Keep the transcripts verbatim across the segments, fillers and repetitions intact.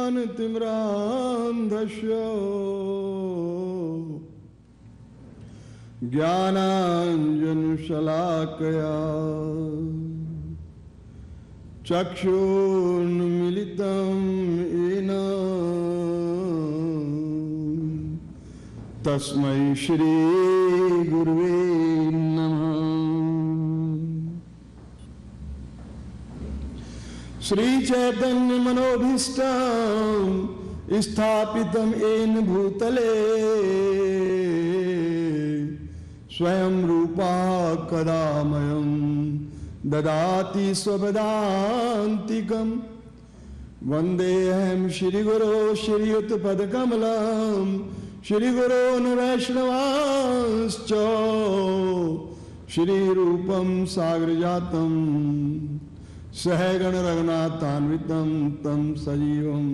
ज्ञानतिमिरान्धस्य ज्ञानाञ्जनशलाकया चक्षुर्मिलितं येन तस्मै श्री गुरुवे नमः। श्री चैतन्य मनोभीष्टं स्थापितं येन भूतले स्वयं रूपा कदा मह्यं ददाति स्वपदान्तिकं। वन्देऽहं श्रीगुरो श्रीयुतपदकमलं श्रीगुरोन् वैष्णवांश्च श्रीरूपं साग्रजातं सहगण रघुनाथान्वितं तं सजीवम्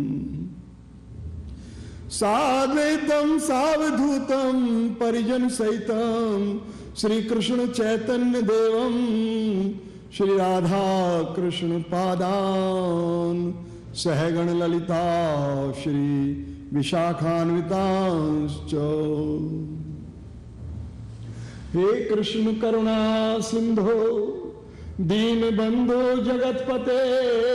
साद्वैतं सावधूतं परिजन सहितं श्री कृष्ण चैतन्य देवं श्री राधा कृष्ण पादान सहगण ललिता श्री विशाखान्वितांश्च। हे कृष्ण करुणा सिंधो दीन बंधो जगतपते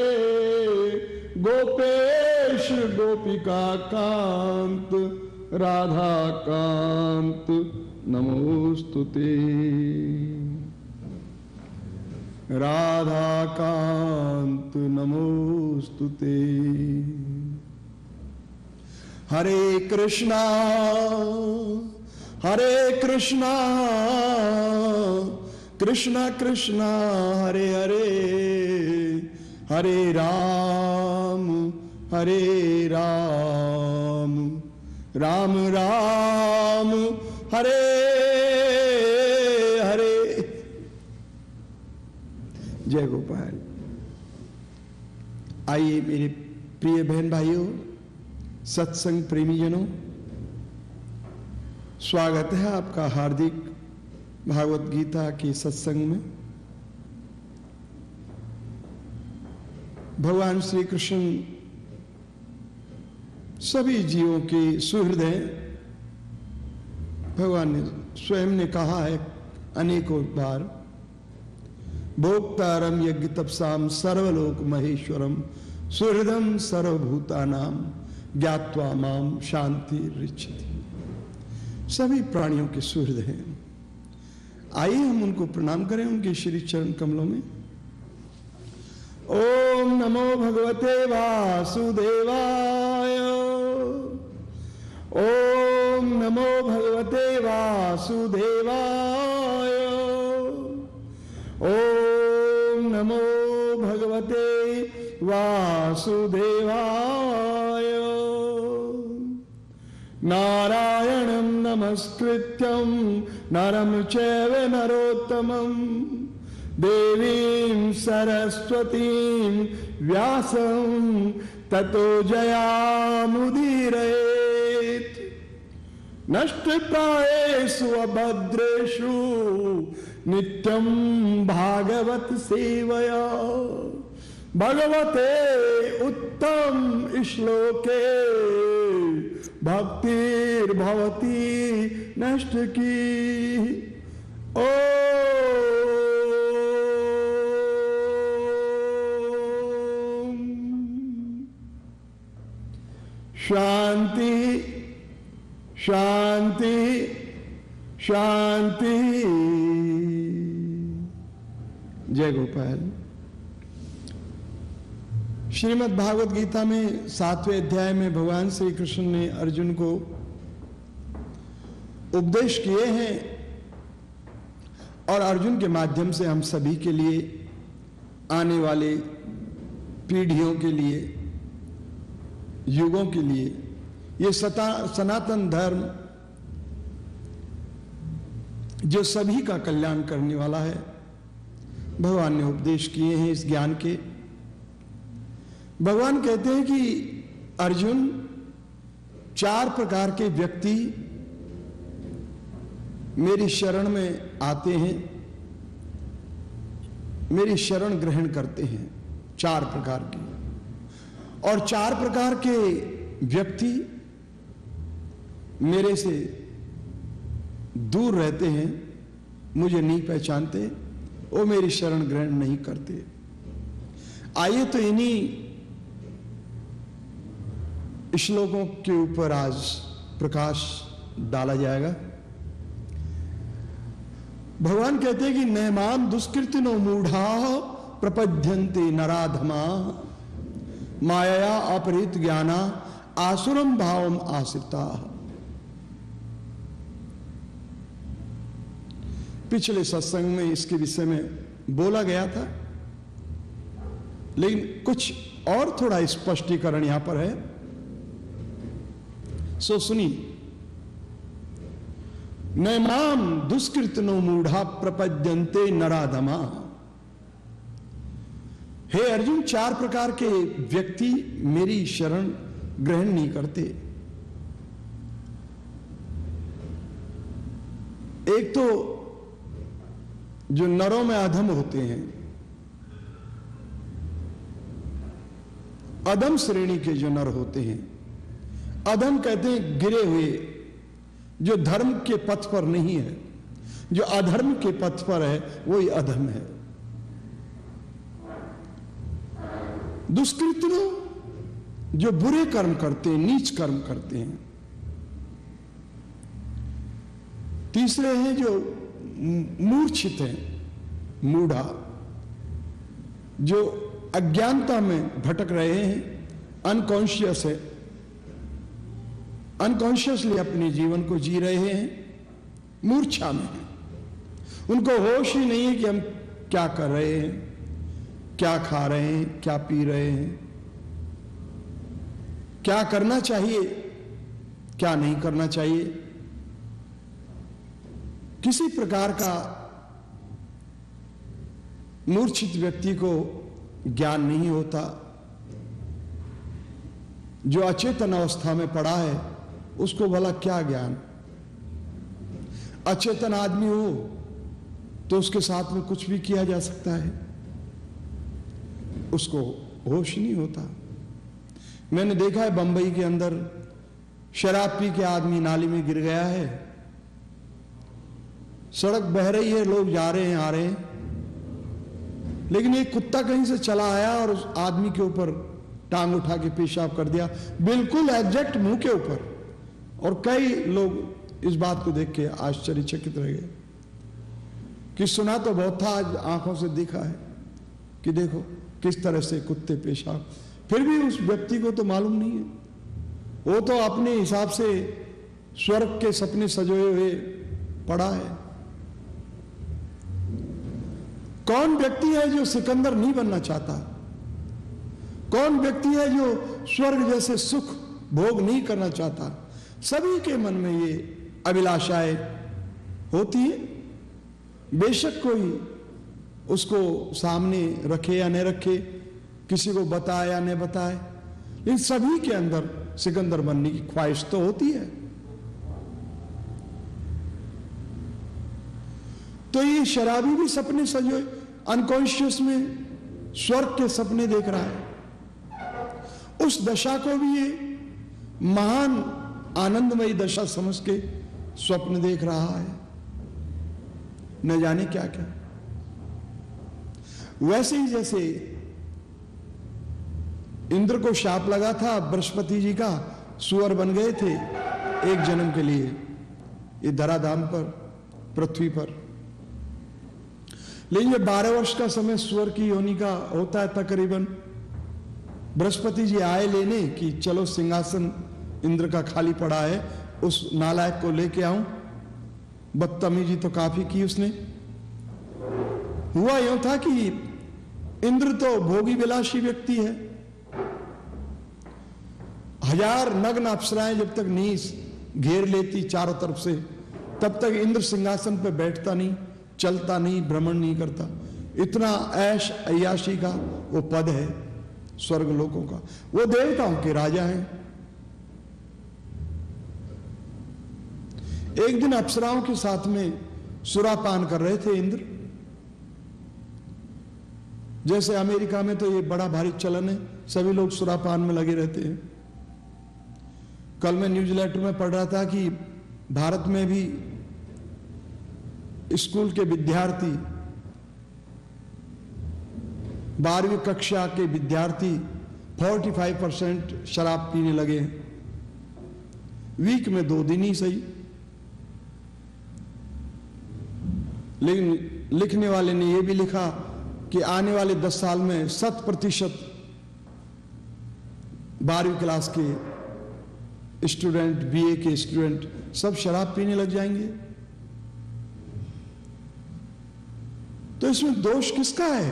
गोपेश गोपिका कांत राधा कांत नमोस्तुते। राधा कांत नमोस्तुते। हरे कृष्णा हरे कृष्णा कृष्णा कृष्णा हरे हरे हरे राम हरे राम राम राम हरे हरे। जय गोपाल। आइए मेरे प्रिय बहन भाइयों, सत्संग प्रेमीजनों, स्वागत है आपका हार्दिक भागवत गीता के सत्संग में। भगवान श्री कृष्ण सभी जीवों के सुहृदय। भगवान ने स्वयं ने कहा है अनेकों बार, भोक्तारम यज्ञ तपसाम सर्वलोक महेश्वरम सुहृदम सर्वभूतानाम ज्ञात्वा माम शांति रिच्छति। सभी प्राणियों के सुहृद हैं। आइए हम उनको प्रणाम करें उनके श्री चरण कमलों में। ओम नमो भगवते वासुदेवाय। ओम नमो भगवते वासुदेवाय। ओम नमो भगवते वासुदेवाय। नारायणं नमस्कृत्यं नरं चैव नरोत्तमं देवीं सरस्वतीं व्यासं ततो जयामुदीरयेत्। नष्टप्रायेषु अभद्रेषु नित्यं भागवत सेवया भगवते उत्तम श्लोके भक्तिर्भवती नष्ट की। ओम शांति शांति शांति। जय गोपाल। श्रीमद् भागवत गीता में सातवें अध्याय में भगवान श्री कृष्ण ने अर्जुन को उपदेश किए हैं और अर्जुन के माध्यम से हम सभी के लिए, आने वाले पीढ़ियों के लिए, युगों के लिए, ये सता सनातन धर्म जो सभी का कल्याण करने वाला है, भगवान ने उपदेश किए हैं इस ज्ञान के। भगवान कहते हैं कि अर्जुन, चार प्रकार के व्यक्ति मेरी शरण में आते हैं, मेरी शरण ग्रहण करते हैं। चार प्रकार के। और चार प्रकार के व्यक्ति मेरे से दूर रहते हैं, मुझे नहीं पहचानते, वो मेरी शरण ग्रहण नहीं करते। आइए तो इन्हीं श्लोकों के ऊपर आज प्रकाश डाला जाएगा। भगवान कहते हैं कि नैमान दुष्कृतिनो मूढ़ा प्रपद्यन्ते नराधमा माया अपहृत ज्ञाना आसुरम भावम आश्रिता। पिछले सत्संग में इसके विषय में बोला गया था, लेकिन कुछ और थोड़ा स्पष्टीकरण यहां पर है, सो सुनी। नैमाम दुष्कृतनो मूढ़ा प्रपद्यन्ते नराधमा। हे अर्जुन, चार प्रकार के व्यक्ति मेरी शरण ग्रहण नहीं करते। एक तो जो नरों में अधम होते हैं, अधम श्रेणी के जो नर होते हैं, अधम कहते हैं गिरे हुए, जो धर्म के पथ पर नहीं है, जो अधर्म के पथ पर है, वही अधम है। दुष्कृत्य जो बुरे कर्म करते हैं, नीच कर्म करते हैं। तीसरे हैं जो मूर्छित हैं, मूढ़ा, जो अज्ञानता में भटक रहे हैं, अनकॉन्शियस है, अनकॉन्शियसली अपने जीवन को जी रहे हैं, मूर्छा में है। उनको होश ही नहीं है कि हम क्या कर रहे हैं, क्या खा रहे हैं, क्या पी रहे हैं, क्या करना चाहिए, क्या नहीं करना चाहिए। किसी प्रकार का मूर्छित व्यक्ति को ज्ञान नहीं होता। जो अचेतन अवस्था में पड़ा है, उसको भला क्या ज्ञान। अचेतन आदमी हो तो उसके साथ में कुछ भी किया जा सकता है, उसको होश नहीं होता। मैंने देखा है बंबई के अंदर शराब पी के आदमी नाली में गिर गया है, सड़क बह रही है, लोग जा रहे हैं आ रहे हैं, लेकिन एक कुत्ता कहीं से चला आया और उस आदमी के ऊपर टांग उठा के पेशाब कर दिया, बिल्कुल एग्जैक्ट मुंह के ऊपर। और कई लोग इस बात को देख के आश्चर्यचकित रह गए कि सुना तो बहुत था, आज आंखों से देखा है कि देखो किस तरह से कुत्ते पेशाब। फिर भी उस व्यक्ति को तो मालूम नहीं है, वो तो अपने हिसाब से स्वर्ग के सपने सजोए हुए पड़ा है। कौन व्यक्ति है जो सिकंदर नहीं बनना चाहता? कौन व्यक्ति है जो स्वर्ग जैसे सुख भोग नहीं करना चाहता? सभी के मन में ये अभिलाषाएं होती है, बेशक कोई उसको सामने रखे या नहीं रखे, किसी को बताए या नहीं बताए, लेकिन सभी के अंदर सिकंदर बनने की ख्वाहिश तो होती है। तो ये शराबी भी सपने सजोए, अनकॉन्शियस में स्वर्ग के सपने देख रहा है। उस दशा को भी ये महान आनंदमयी दशा समझ के स्वप्न देख रहा है, न जाने क्या क्या। वैसे ही जैसे इंद्र को शाप लगा था बृहस्पति जी का, सुअर बन गए थे एक जन्म के लिए ये धराधाम पर, पृथ्वी पर। लेकिन ये बारह वर्ष का समय सुअर की योनि का होता है तकरीबन। बृहस्पति जी आए लेने कि चलो सिंहासन इंद्र का खाली पड़ा है, उस नालायक को लेके आऊं। बदतमीजी तो काफी की उसने। हुआ यूं था कि इंद्र तो भोगी विलासी व्यक्ति है, हजार नग्न अप्सराएं जब तक नीस घेर लेती चारों तरफ से, तब तक इंद्र सिंहासन पर बैठता नहीं, चलता नहीं, भ्रमण नहीं करता। इतना ऐश अय्याशी का वो पद है स्वर्ग लोकों का। वो देवताओं के राजा हैं। एक दिन अप्सराओं के साथ में सुरापान कर रहे थे इंद्र। जैसे अमेरिका में तो ये बड़ा भारी चलन है, सभी लोग सुरापान में लगे रहते हैं। कल मैं न्यूज़लेटर में पढ़ रहा था कि भारत में भी स्कूल के विद्यार्थी, बारहवीं कक्षा के विद्यार्थी पैंतालीस परसेंट शराब पीने लगे हैं। वीक में दो दिन ही सही। लेकिन लिखने वाले ने यह भी लिखा कि आने वाले दस साल में शत प्रतिशत बारहवीं क्लास के स्टूडेंट, बीए के स्टूडेंट सब शराब पीने लग जाएंगे। तो इसमें दोष किसका है?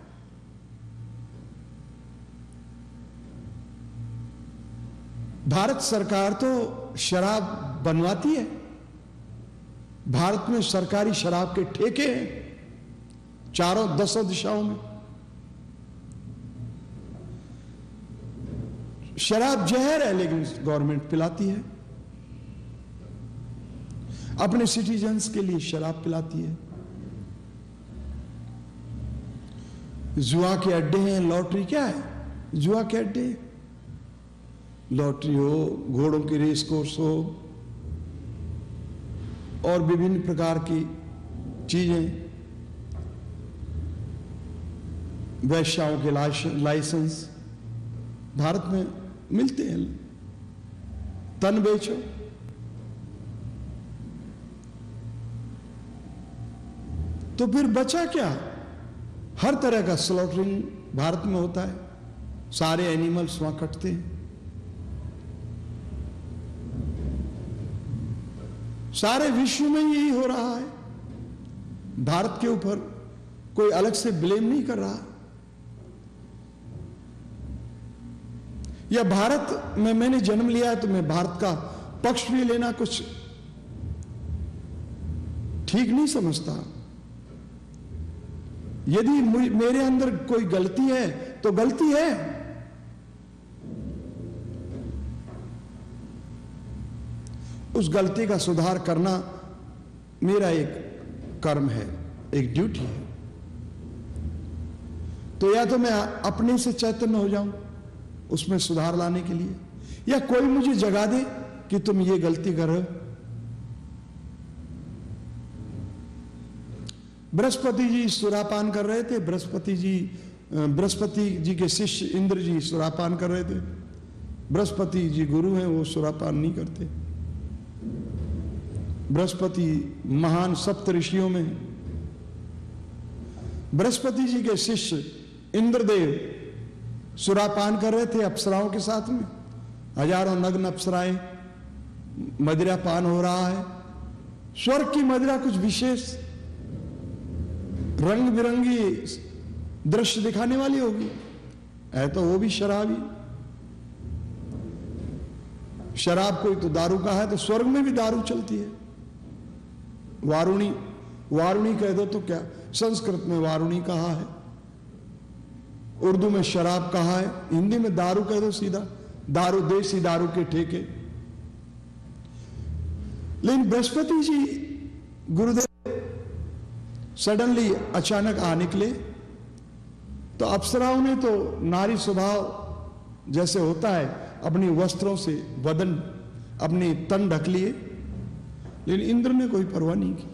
भारत सरकार तो शराब बनवाती है। भारत में सरकारी शराब के ठेके हैं चारों दसों दिशाओं में। शराब जहर है लेकिन गवर्नमेंट पिलाती है, अपने सिटीजन्स के लिए शराब पिलाती है। जुआ के अड्डे हैं, लॉटरी क्या है? जुआ के अड्डे। लॉटरी हो, घोड़ों की रेस कोर्स हो और विभिन्न प्रकार की चीजें, वैश्याओं के लाइसेंस भारत में मिलते हैं। तन बेचो। तो फिर बचा क्या? हर तरह का स्लॉटरिंग भारत में होता है, सारे एनिमल्स वहां कटते हैं। सारे विश्व में यही हो रहा है। भारत के ऊपर कोई अलग से ब्लेम नहीं कर रहा। या भारत में मैंने जन्म लिया है तो मैं भारत का पक्ष भी लेना कुछ ठीक नहीं समझता। यदि मेरे अंदर कोई गलती है तो गलती है। उस गलती का सुधार करना मेरा एक कर्म है, एक ड्यूटी है। तो या तो मैं अपने से चैतन्य हो जाऊं उसमें सुधार लाने के लिए, या कोई मुझे जगा दे कि तुम ये गलती कर रहे हो। बृहस्पति जी सुरापान कर रहे थे। बृहस्पति जी बृहस्पति जी के शिष्य इंद्र जी सुरापान कर रहे थे। बृहस्पति जी गुरु हैं, वो सुरापान नहीं करते। बृहस्पति महान सप्त ऋषियों में। बृहस्पति जी के शिष्य इंद्रदेव सुरापान कर रहे थे अप्सराओं के साथ में। हजारों नग्न अप्सराएं, मदिरा पान हो रहा है। स्वर्ग की मदिरा कुछ विशेष रंग बिरंगी दृश्य दिखाने वाली होगी, है तो वो भी शराबी। शराब कोई तो दारू का है, तो स्वर्ग में भी दारू चलती है। वारुणी, वारुणी कह दो तो क्या, संस्कृत में वारुणी कहा है, उर्दू में शराब कहा है, हिंदी में दारू कह दो सीधा। दारू, देसी दारू के ठेके। लेकिन बृहस्पति जी गुरुदेव सडनली अचानक आ निकले तो अप्सराओं ने तो नारी स्वभाव जैसे होता है अपनी वस्त्रों से बदन, अपनी तन ढक लिए। लेकिन इंद्र ने कोई परवाह नहीं की,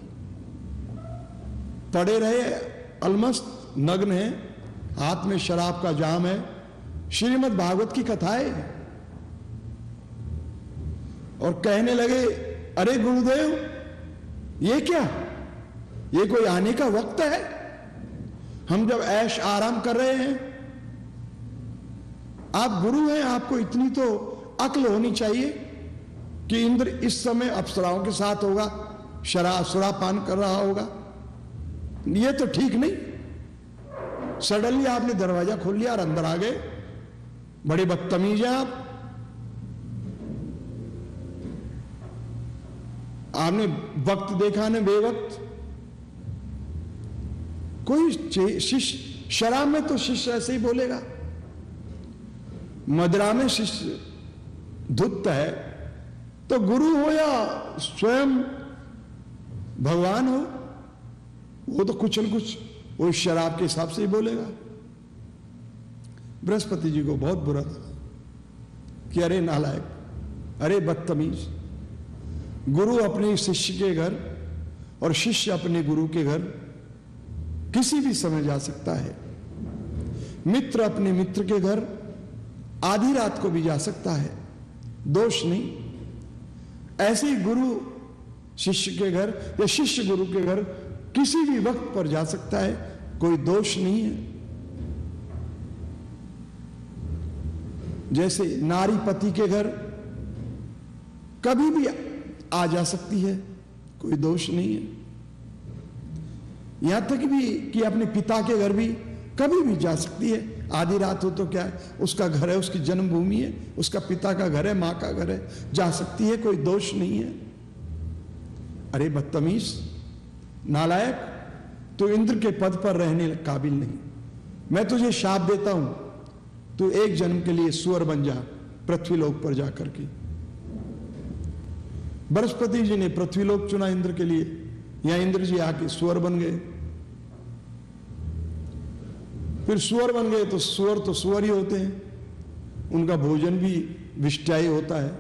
पड़े रहे अलमस्त, नग्न है, हाथ में शराब का जाम है। श्रीमद् भागवत की कथाएं और कहने लगे, अरे गुरुदेव ये क्या, ये कोई आने का वक्त है? हम जब ऐश आराम कर रहे हैं, आप गुरु हैं, आपको इतनी तो अक्ल होनी चाहिए कि इंद्र इस समय अप्सराओं के साथ होगा, शराब सुरापान कर रहा होगा। ये तो ठीक नहीं। सडनली आपने दरवाजा खोल लिया और अंदर आ गए। बड़े बदतमीज हैं आप। आपने वक्त देखा न बेवक्त। कोई शिष्य, शराब में तो शिष्य ऐसे ही बोलेगा, मदिरा में शिष्य धुत है, तो गुरु हो या स्वयं भगवान हो, वो तो कुछ न कुछ वो शराब के हिसाब से ही बोलेगा। बृहस्पति जी को बहुत बुरा लगा कि अरे नालायक, अरे बदतमीज, गुरु अपने शिष्य के घर और शिष्य अपने गुरु के घर किसी भी समय जा सकता है, मित्र अपने मित्र के घर आधी रात को भी जा सकता है, दोष नहीं। ऐसे ही गुरु शिष्य के घर या शिष्य गुरु के घर किसी भी वक्त पर जा सकता है, कोई दोष नहीं है। जैसे नारी पति के घर कभी भी आ जा सकती है, कोई दोष नहीं है। यहां तक भी कि अपने पिता के घर भी कभी भी जा सकती है, आधी रात हो तो क्या है, उसका घर है, उसकी जन्मभूमि है, उसका पिता का घर है, मां का घर है, जा सकती है, कोई दोष नहीं है। अरे बदतमीज, नालायक, तू इंद्र के पद पर रहने काबिल नहीं, मैं तुझे शाप देता हूं, तू एक जन्म के लिए सुअर बन जा पृथ्वीलोक पर जाकर के। बृहस्पति जी ने पृथ्वीलोक चुना इंद्र के लिए, या इंद्र जी आके सुअर बन गए। फिर सुअर बन गए तो सुअर तो सुअर ही होते हैं, उनका भोजन भी विष्टाई होता है।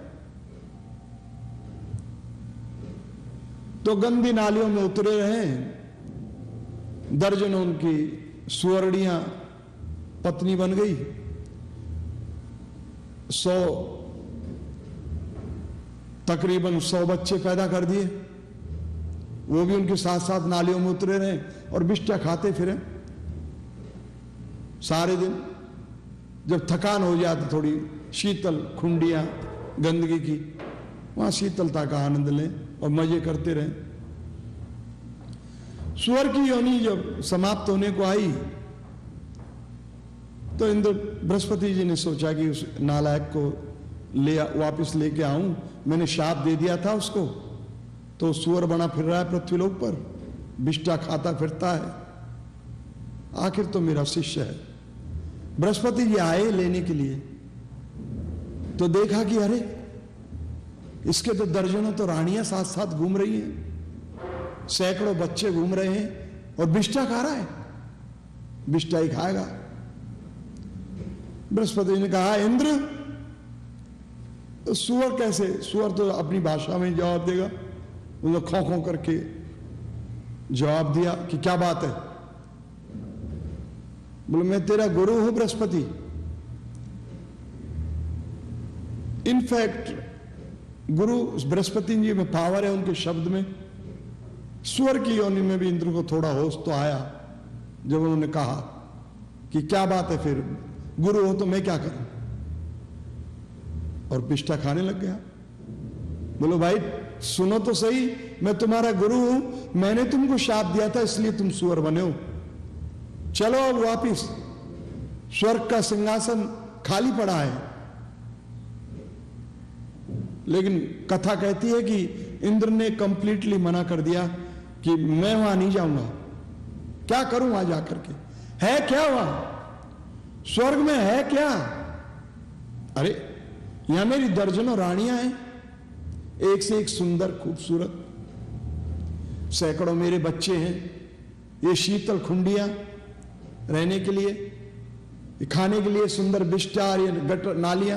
तो गंदी नालियों में उतरे रहे, दर्जनों उनकी सुअरड़ियां पत्नी बन गई, सौ तकरीबन सौ बच्चे पैदा कर दिए, वो भी उनके साथ साथ नालियों में उतरे रहे और बिष्टा खाते फिरे सारे दिन। जब थकान हो जाए तो थोड़ी शीतल खुंडियां गंदगी की, वहां शीतलता का आनंद लें और मजे करते रहें। सुअर की योनि जब समाप्त होने को आई तो इंद्र बृहस्पति जी ने सोचा कि उस नालायक को ले वापस लेके आऊं, मैंने शाप दे दिया था उसको, तो सुअर बना फिर रहा है पृथ्वीलोक पर, बिष्टा खाता फिरता है, आखिर तो मेरा शिष्य है। बृहस्पति जी आए लेने के लिए तो देखा कि अरे इसके तो दर्जनों तो रानियां साथ साथ घूम रही हैं, सैकड़ों बच्चे घूम रहे हैं और बिष्टा खा रहा है, बिष्टा ही खाएगा। बृहस्पति ने कहा इंद्र, तो सुअर कैसे, सुअर तो अपनी भाषा में जवाब देगा, वो खो खो करके जवाब दिया कि क्या बात है। बोले मैं तेरा गुरु हूं बृहस्पति, इनफैक्ट गुरु बृहस्पति जी में पावर है उनके शब्द में। सुअर की योनि में भी इंद्र को थोड़ा होश तो आया जब उन्होंने कहा कि क्या बात है, फिर गुरु हो तो मैं क्या करूं, और पिष्टा खाने लग गया। बोलो भाई सुनो तो सही, मैं तुम्हारा गुरु हूं, मैंने तुमको शाप दिया था इसलिए तुम सुअर बने हो, चलो अब वापिस, स्वर्ग का सिंहासन खाली पड़ा है। लेकिन कथा कहती है कि इंद्र ने कंप्लीटली मना कर दिया कि मैं वहां नहीं जाऊंगा, क्या करूं वहां जाकर के, है क्या वहां स्वर्ग में, है क्या, अरे यहां मेरी दर्जनों रानियां हैं, एक से एक सुंदर खूबसूरत, सैकड़ों मेरे बच्चे हैं, ये शीतल खुंडियां रहने के लिए, खाने के लिए सुंदर बिष्टा, ये गटर नालियां,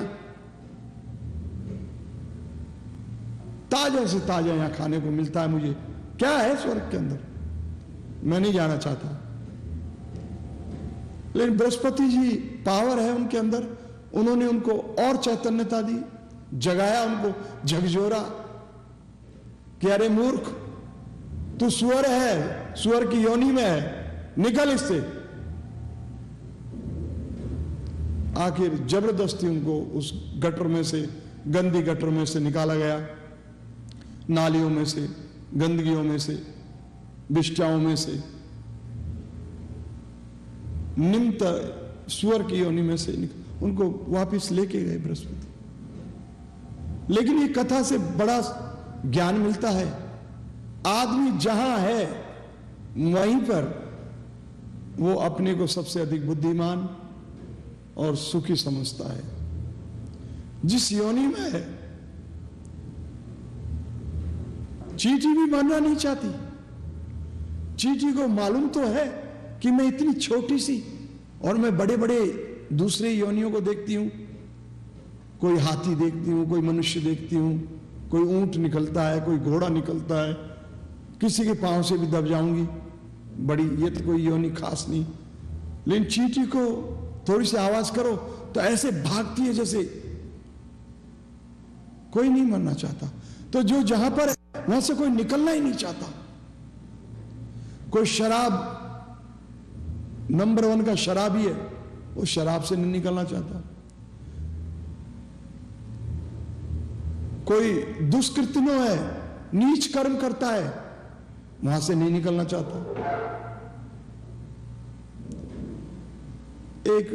ताजा से ताजा यहां खाने को मिलता है मुझे, क्या है स्वर्ग के अंदर, मैं नहीं जाना चाहता। लेकिन बृहस्पति जी पावर है उनके अंदर, उन्होंने उनको और चैतन्यता दी, जगाया उनको, झकझोरा कि अरे मूर्ख, तू सुअर है, सुअर की योनि में है, निकल इससे। आखिर जबरदस्ती उनको उस गटर में से, गंदी गटर में से निकाला गया, नालियों में से, गंदगियों में से, बिष्टाओं में से, निम्न सुअर की योनि में से उनको वापस लेके गए बृहस्पति। लेकिन ये कथा से बड़ा ज्ञान मिलता है, आदमी जहां है वहीं पर वो अपने को सबसे अधिक बुद्धिमान और सुखी समझता है। जिस योनि में है, चींटी भी मरना नहीं चाहती, चींटी को मालूम तो है कि मैं इतनी छोटी सी और मैं बड़े बड़े दूसरे योनियों को देखती हूं, कोई हाथी देखती हूं, कोई मनुष्य देखती हूं, कोई ऊंट निकलता है, कोई घोड़ा निकलता है, किसी के पांव से भी दब जाऊंगी, बड़ी, ये तो कोई योनि खास नहीं। लेकिन चींटी को थोड़ी सी आवाज करो तो ऐसे भागती है जैसे कोई नहीं मरना चाहता। तो जो जहां पर है वहां से कोई निकलना ही नहीं चाहता। कोई शराब, नंबर वन का शराबी है, वो शराब से नहीं निकलना चाहता। कोई दुष्कृत्यो है, नीच कर्म करता है, वहां से नहीं निकलना चाहता। एक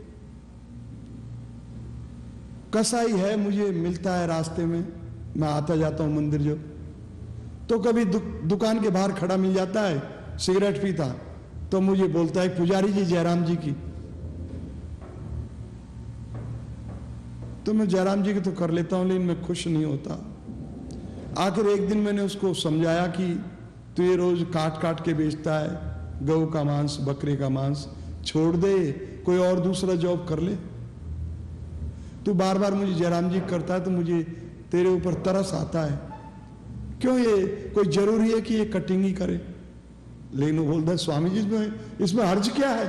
कसाई है, मुझे मिलता है रास्ते में, मैं आता जाता हूं मंदिर जो, तो कभी दु, दुकान के बाहर खड़ा मिल जाता है, सिगरेट पीता, तो मुझे बोलता है पुजारी जी जयराम जी की। तो मैं जयराम जी की तो कर लेता हूं, लेकिन मैं खुश नहीं होता। आखिर एक दिन मैंने उसको समझाया कि तू ये रोज काट काट के बेचता है, गऊ का मांस, बकरे का मांस, छोड़ दे, कोई और दूसरा जॉब कर ले। तू बार बार मुझे जयराम जी करता है तो मुझे तेरे ऊपर तरस आता है, क्यों ये कोई जरूरी है कि ये कटिंग ही करे? लेकिन वो बोलता है स्वामी जी इसमें इसमें हर्ज क्या है?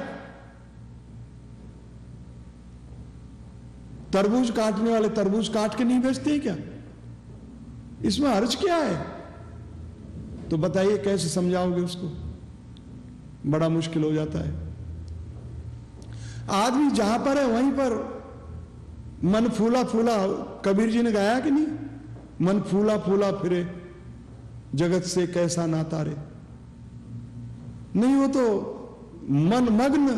तरबूज काटने वाले तरबूज काट के नहीं बेचते हैं क्या? इसमें हर्ज क्या है? तो बताइए कैसे समझाओगे उसको? बड़ा मुश्किल हो जाता है। आदमी जहां पर है वहीं पर मन फूला फूला, कबीर जी ने गाया कि नहीं, मन फूला फूला फिरे जगत से कैसा नाता रे। नहीं, वो तो मन मग्न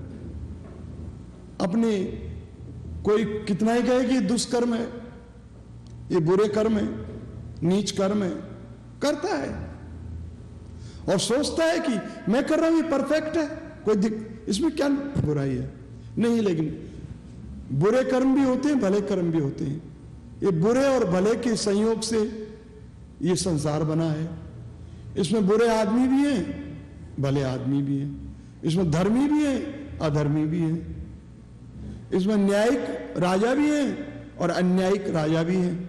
अपने, कोई कितना ही कहे कि दुष्कर्म है, ये बुरे कर्म है, नीच कर्म है, करता है और सोचता है कि मैं कर रहा हूं ये परफेक्ट है, कोई दिक, इसमें क्या बुराई है? नहीं, लेकिन बुरे कर्म भी होते हैं, भले कर्म भी होते हैं। ये बुरे और भले के संयोग से ये संसार बना है। इसमें बुरे आदमी भी हैं, भले आदमी भी हैं, इसमें धर्मी भी हैं, अधर्मी भी हैं, इसमें न्यायिक राजा भी हैं और अन्यायिक राजा भी हैं।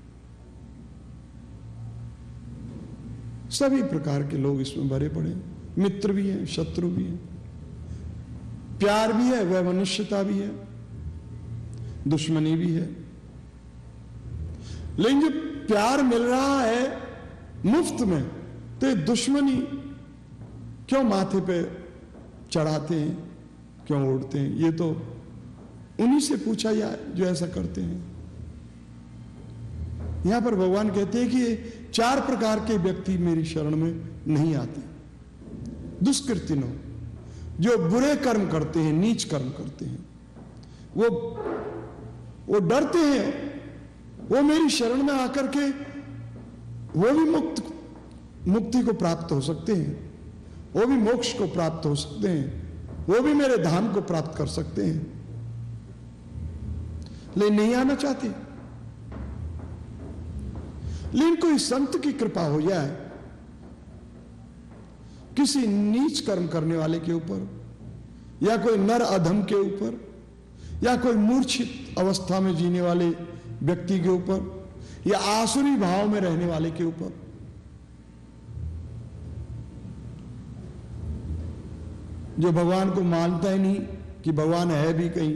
सभी प्रकार के लोग इसमें भरे पड़े हैं, मित्र भी हैं, शत्रु भी हैं, प्यार भी है, वैमनस्यता भी है, दुश्मनी भी है। लेकिन जब प्यार मिल रहा है मुफ्त में, तो ये दुश्मनी क्यों माथे पे चढ़ाते हैं, क्यों ओढ़ते हैं? ये तो उन्हीं से पूछा जाए जो ऐसा करते हैं। यहां पर भगवान कहते हैं कि चार प्रकार के व्यक्ति मेरी शरण में नहीं आते। दुष्कृतिनो, जो बुरे कर्म करते हैं, नीच कर्म करते हैं, वो वो डरते हैं, वो मेरी शरण में आकर के वो भी मुक्त मुक्ति को प्राप्त हो सकते हैं, वो भी मोक्ष को प्राप्त हो सकते हैं, वो भी मेरे धाम को प्राप्त कर सकते हैं, लेकिन नहीं आना चाहते। लेकिन कोई संत की कृपा हो जाए किसी नीच कर्म करने वाले के ऊपर, या कोई नर अधम के ऊपर, या कोई मूर्छित अवस्था में जीने वाले व्यक्ति के ऊपर, या आसुरी भाव में रहने वाले के ऊपर, जो भगवान को मानता ही नहीं कि भगवान है भी कहीं,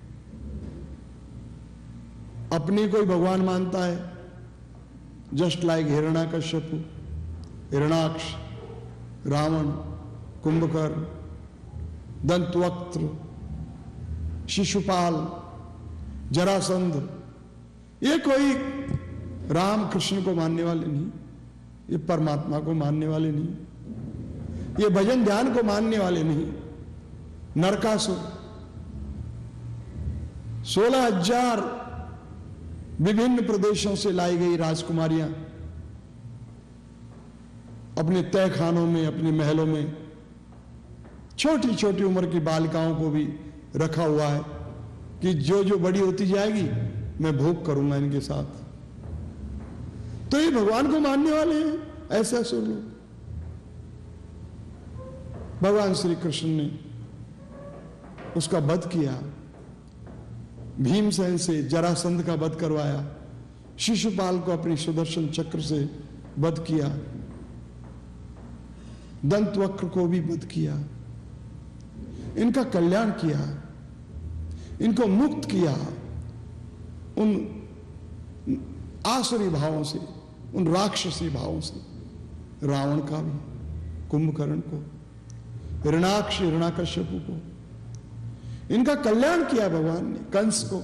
अपने को ही भगवान मानता है, जस्ट लाइक हिरण्याकश्यपु, हिरणाक्ष, रावण, कुंभकर्ण, दंतवक्त्र, शिशुपाल, जरासंध, ये कोई राम कृष्ण को मानने वाले नहीं, ये परमात्मा को मानने वाले नहीं, ये भजन ध्यान को मानने वाले नहीं। नरकासुर, सोलह हजार विभिन्न प्रदेशों से लाई गई राजकुमारियां अपने तय खानों में, अपने महलों में छोटी छोटी उम्र की बालिकाओं को भी रखा हुआ है कि जो जो बड़ी होती जाएगी मैं भोग करूंगा इनके साथ। तो ये भगवान को मानने वाले हैं ऐसे असुर लोग। भगवान श्री कृष्ण ने उसका वध किया, भीमसेन से जरासंध का वध करवाया, शिशुपाल को अपनी सुदर्शन चक्र से वध किया, दंतवक्र को भी वध किया, इनका कल्याण किया, इनको मुक्त किया उन आसुरी भावों से, उन राक्षसी भावों से, रावण का भी, कुंभकर्ण को, हिरणाक्ष हिरणाकश्यपु को, इनका कल्याण किया भगवान ने। कंस को,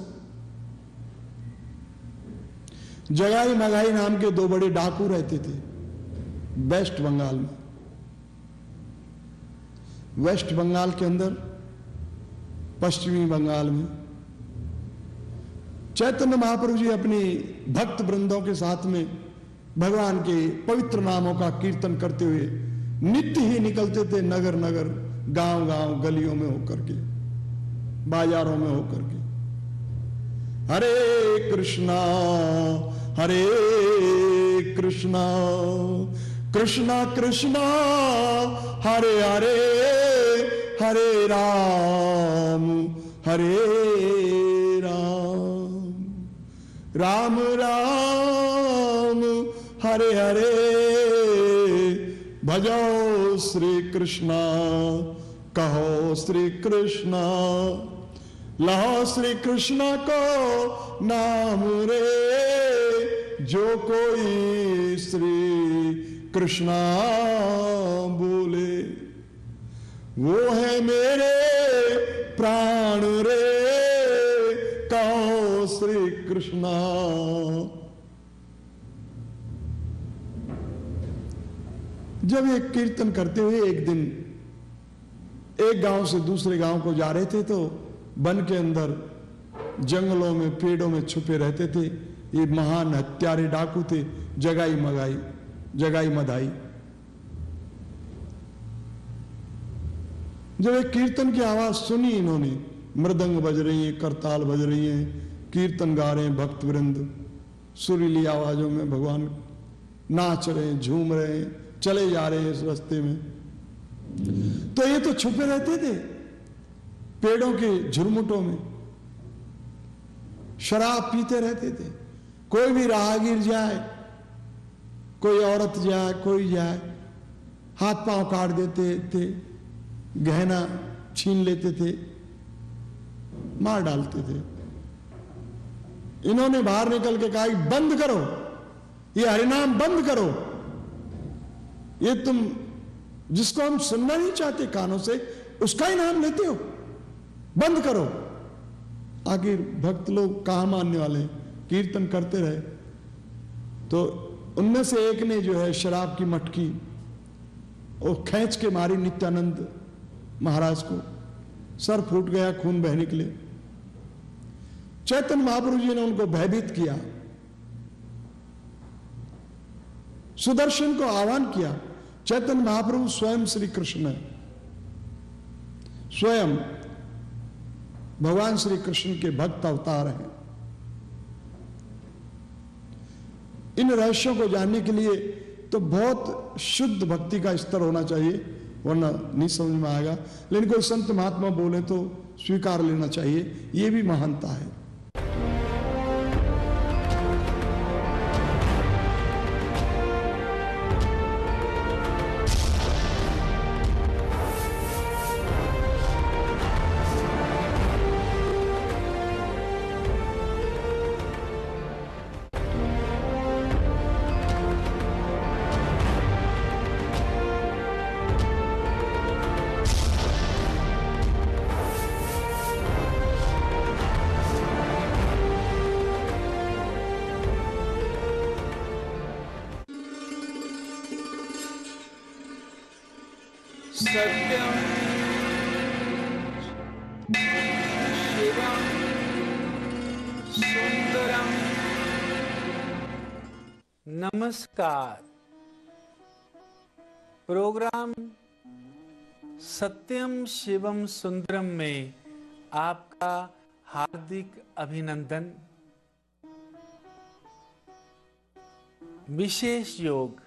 जगाई मगाई नाम के दो बड़े डाकू रहते थे वेस्ट बंगाल में। वेस्ट बंगाल के अंदर, पश्चिमी बंगाल में चैतन्य महाप्रभु जी अपनी भक्त वृंदों के साथ में भगवान के पवित्र नामों का कीर्तन करते हुए नित्य ही निकलते थे, नगर नगर, गांव गांव, गलियों में होकर के, बाजारों में होकर के, हरे कृष्णा हरे कृष्णा कृष्णा कृष्णा हरे हरे, हरे राम हरे राम, राम राम हरे हरे, भजो श्री कृष्णा, कहो श्री कृष्णा, लहो श्री कृष्णा को नाम रे, जो कोई श्री कृष्णा बोले वो है मेरे प्राण रे, कहो श्री कृष्णा। जब एक कीर्तन करते हुए एक दिन एक गांव से दूसरे गांव को जा रहे थे, तो वन के अंदर, जंगलों में, पेड़ों में छुपे रहते थे ये महान हत्यारे डाकू थे, जगाई मगाई, जगाई मधाई। जब एक कीर्तन की आवाज सुनी इन्होंने, मृदंग बज रही है, करताल बज रही है, कीर्तन गा रहे हैं भक्त वृंद, सुरीली आवाजों में भगवान नाच रहे हैं, झूम रहे हैं, चले जा रहे हैं इस रास्ते में, तो ये तो छुपे रहते थे पेड़ों के झुरमुटों में, शराब पीते रहते थे। कोई भी राहगीर जाए, कोई औरत जाए, कोई जाए, हाथ पांव काट देते थे, गहना छीन लेते थे, मार डालते थे। इन्होंने बाहर निकल के कहा बंद करो, ये हरिनाम बंद करो, ये तुम जिसको हम सुनना नहीं चाहते कानों से, उसका ही नाम लेते हो, बंद करो। आखिर भक्त लोग कहां मानने वाले हैं, कीर्तन करते रहे। तो उनमें से एक ने जो है शराब की मटकी वो खींच के मारी नित्यानंद महाराज को, सर फूट गया, खून बह निकले। चैतन्य महाप्रभु जी ने उनको भयभीत किया, सुदर्शन को आह्वान किया। चैतन्य महाप्रभु स्वयं श्री कृष्ण है, स्वयं भगवान श्री कृष्ण के भक्त अवतार हैं। इन रहस्यों को जानने के लिए तो बहुत शुद्ध भक्ति का स्तर होना चाहिए, वरना नहीं समझ में आएगा। लेकिन कोई संत महात्मा बोले तो स्वीकार लेना चाहिए, यह भी महानता है। सत्यम शिवम सुंदरम। नमस्कार। प्रोग्राम सत्यम शिवम सुंदरम में आपका हार्दिक अभिनंदन। विशेष योग